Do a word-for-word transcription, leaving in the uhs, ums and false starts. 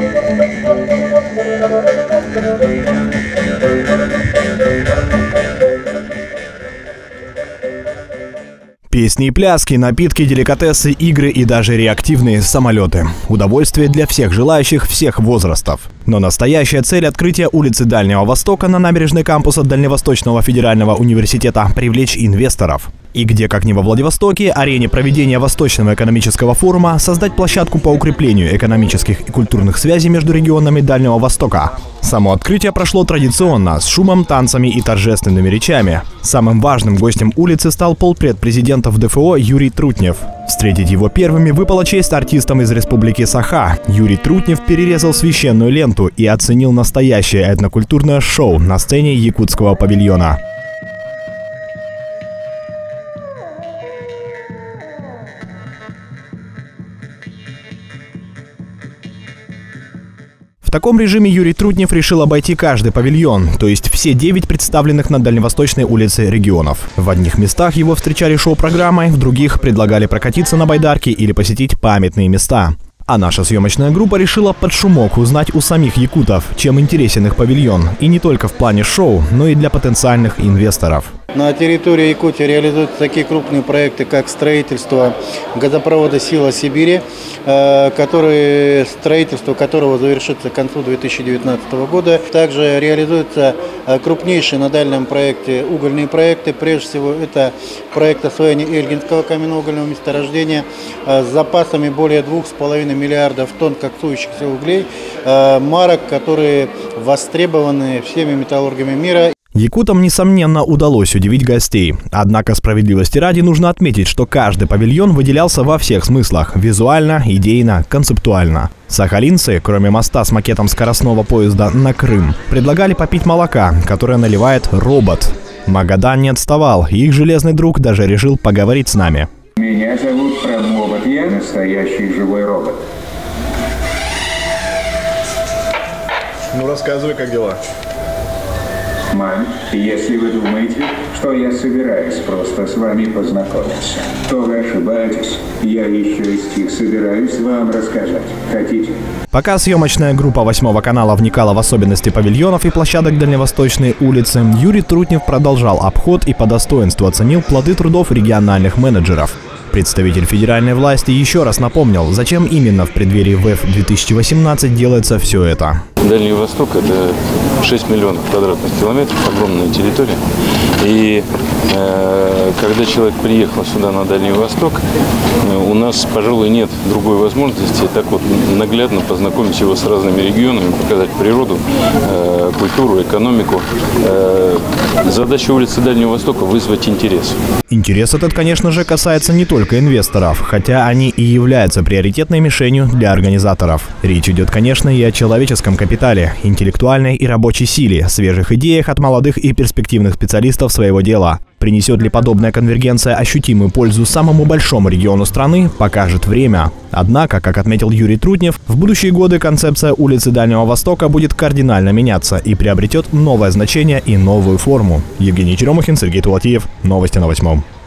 Песни и пляски, напитки, деликатесы, игры и даже реактивные самолеты. Удовольствие для всех желающих всех возрастов. Но настоящая цель открытия улицы Дальнего Востока на набережной кампуса Дальневосточного федерального университета – привлечь инвесторов. И где, как ни во Владивостоке, арене проведения Восточного экономического форума, создать площадку по укреплению экономических и культурных связей между регионами Дальнего Востока. Само открытие прошло традиционно, с шумом, танцами и торжественными речами. Самым важным гостем улицы стал полпред президента в ДФО Юрий Трутнев. Встретить его первыми выпала честь артистам из Республики Саха. Юрий Трутнев перерезал священную ленту и оценил настоящее этнокультурное шоу на сцене якутского павильона. В таком режиме Юрий Трутнев решил обойти каждый павильон, то есть все девять представленных на Дальневосточной улице регионов. В одних местах его встречали шоу-программой, в других предлагали прокатиться на байдарке или посетить памятные места. А наша съемочная группа решила под шумок узнать у самих якутов, чем интересен их павильон. И не только в плане шоу, но и для потенциальных инвесторов. На территории Якутии реализуются такие крупные проекты, как строительство газопровода «Сила Сибири», который, строительство которого завершится к концу две тысячи девятнадцатого года. Также реализуются крупнейшие на дальнем проекте угольные проекты. Прежде всего, это проект освоения Эльгинского каменноугольного месторождения с запасами более двух с половиной миллиардов тонн коксующихся углей, марок, которые востребованы всеми металлургами мира. Якутам, несомненно, удалось удивить гостей. Однако справедливости ради нужно отметить, что каждый павильон выделялся во всех смыслах – визуально, идейно, концептуально. Сахалинцы, кроме моста с макетом скоростного поезда на Крым, предлагали попить молока, которое наливает робот. Магадан не отставал, их железный друг даже решил поговорить с нами. Меня зовут Промобот, я настоящий живой робот. Ну рассказывай, как дела? Мам, если вы думаете, что я собираюсь просто с вами познакомиться, то вы ошибаетесь. Я еще и стих собираюсь вам рассказать. Хотите? Пока съемочная группа восьмого канала вникала в особенности павильонов и площадок Дальневосточной улицы, Юрий Трутнев продолжал обход и по достоинству оценил плоды трудов региональных менеджеров. Представитель федеральной власти еще раз напомнил, зачем именно в преддверии ВЭФ две тысячи восемнадцать делается все это. Дальний Восток – это шесть миллионов квадратных километров, огромная территория. И э, когда человек приехал сюда, на Дальний Восток, у нас, пожалуй, нет другой возможности так вот наглядно познакомить его с разными регионами, показать природу, э, культуру, экономику. Э, задача улицы Дальнего Востока – вызвать интерес. Интерес этот, конечно же, касается не только инвесторов, хотя они и являются приоритетной мишенью для организаторов. Речь идет, конечно, и о человеческом капитале, интеллектуальной и рабочей силе, свежих идеях от молодых и перспективных специалистов своего дела. Принесет ли подобная конвергенция ощутимую пользу самому большому региону страны, покажет время. Однако, как отметил Юрий Трутнев, в будущие годы концепция улицы Дальнего Востока будет кардинально меняться и приобретет новое значение и новую форму. Евгений Черемухин, Сергей Тулатиев. Новости на восьмом.